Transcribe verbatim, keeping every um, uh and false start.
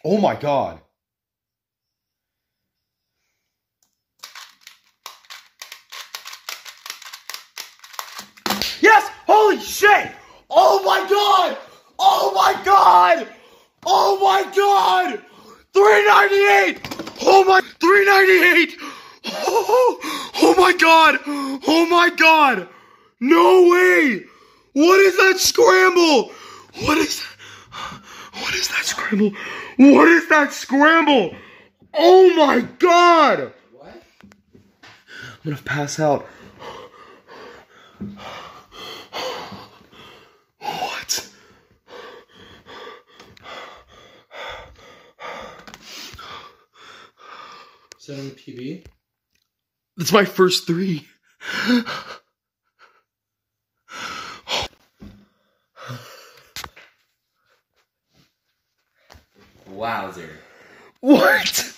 Oh my god. Yes! Holy shit! Oh my god! Oh my god! Oh my god! three ninety-eight! Oh my, three ninety-eight! Oh, oh my god! Oh my god! No way! What is that scramble? What is that? What is that scramble? What is that scramble? Oh my god! What? I'm gonna pass out. What? Is that on the P B? That's my first three. Wowzer. What?